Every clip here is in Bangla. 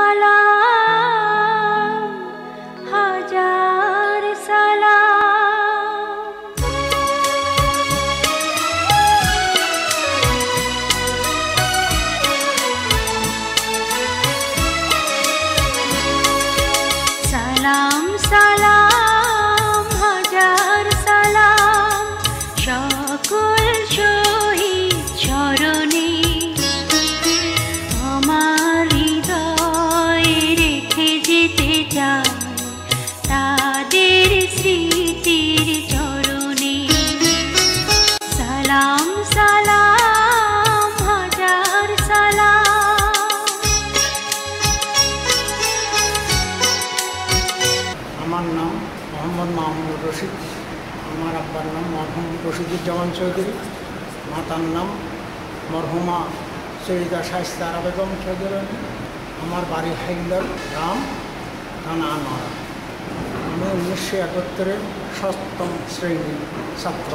সালাম হাজার সালাম সালাম সালাম হাজার সালাম সকল শহীদ চরণে আমার হৃদয়ে রেখে যেতে চাই তাদের স্মৃতির চরণে সালাম সালাম হাজার সালাম। আমার নাম মোহাম্মদ মাহমুদ রশিদ। আমার আব্বার নাম মরহুম রশিদুজ্জামান চৌধুরী, মাতার নাম মরহুমা সৈয়দা শায়েস্তা আরা বেগম চৌধুরী। আমার বাড়ি হাইলার গ্রাম, থানা আনোয়ারা। আমি 1971-এর 7ম শ্রেণীর ছাত্র।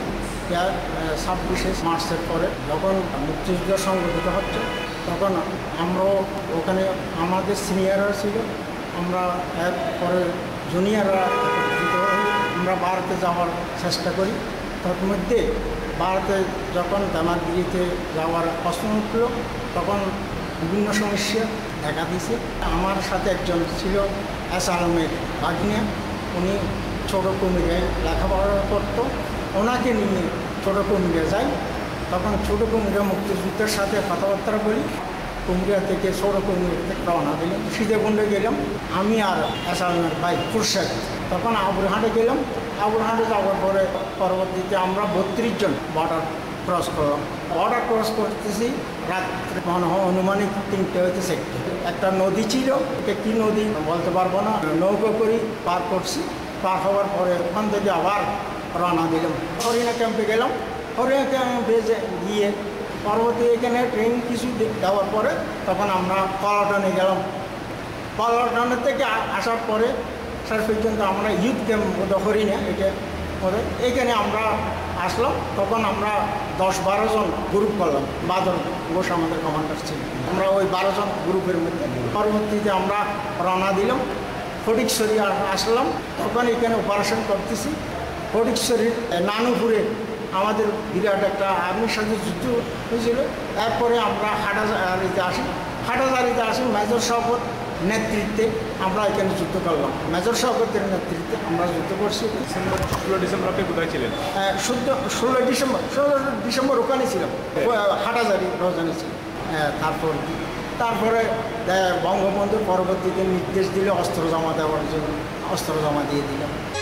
26শে মার্চের পরে যখন মুক্তিযুদ্ধ সংগঠিত হচ্ছে তখন আমরাও ওখানে আমাদের সিনিয়ররা ছিল, আমরা এরপরে জুনিয়ররা একত্রিত হয়ে আমরা ভারতে যাওয়ার চেষ্টা করি। তার মধ্যে ভারতে যখন দামারগিরিতে যাওয়ার প্রশ্ন উঠল তখন বিভিন্ন সমস্যা দেখা দিয়েছে। আমার সাথে একজন ছিল এস আলমের ভাগ্নে, উনি ছোটো কুমিরে লেখাপড়া করতো, ওনাকে নিয়ে ছোটো কুমিরে যাই। তখন ছোটো কুমিরে মুক্তিযুদ্ধের সাথে কথাবার্তা বলি। কুমিরা থেকে ছোটো কুমির থেকে রওনা দিলাম, সীতাকুণ্ডে গেলাম আমি আর এস আলমের ভাই ফুরসাদ। তখন আবুরহাটে গেলাম। আবুরহাটে যাওয়ার পরে পরবর্তীতে আমরা 32 জন বর্ডার ক্রস করলাম। বর্ডার ক্রস করতেছি রাত্রে মনে হয় অনুমানিক 3টে হইতে 4টে। একটা নদী ছিল, এটা কী নদী বলতে পারবো না, নৌকো করি পার করছি। পার হওয়ার পরে ওখান থেকে আবার রওনা দিলাম, হরিণা ক্যাম্পে গেলাম। হরিণা ক্যাম্পে গিয়ে পরবর্তী এখানে ট্রেন কিছু দেওয়ার পরে তখন আমরা পল্টনে গেলাম। পল্টনের থেকে আসার পরে শেষ পর্যন্ত আমরা ইউথ ক্যাম্প হরিণা এটা করে এইখানে আমরা আসলাম। তখন আমরা 10-12 জন গ্রুপ করলাম। বাদল ঘোষ আমাদের কমান্ডার ছিল। আমরা ওই 12 জন গ্রুপের মধ্যে পরবর্তীতে আমরা রওনা দিলাম। ফটিকছড়ি আসলাম, তখন এখানে অপারেশন করতেছি। ফটিকছড়ির নানুপুরে আমাদের বিরাট একটা আর্মির সাথে যুদ্ধ হয়েছিল। এরপরে আমরা হাটাজারিতে আসি। মেজর শওকত নেতৃত্বে আমরা এখানে যুদ্ধ করলাম। মেজর শওকতের নেতৃত্বে আমরা যুদ্ধ করছি। 16 ডিসেম্বর আপনি কোথায় ছিলেন? 16 ডিসেম্বর ওখানে ছিলাম, হাটাজারি রওজানে ছিল। তারপরে বঙ্গবন্ধুর পরবর্তীতে নির্দেশ দিলে অস্ত্র জমা দেওয়ার জন্য অস্ত্র জমা দিয়ে দিলাম।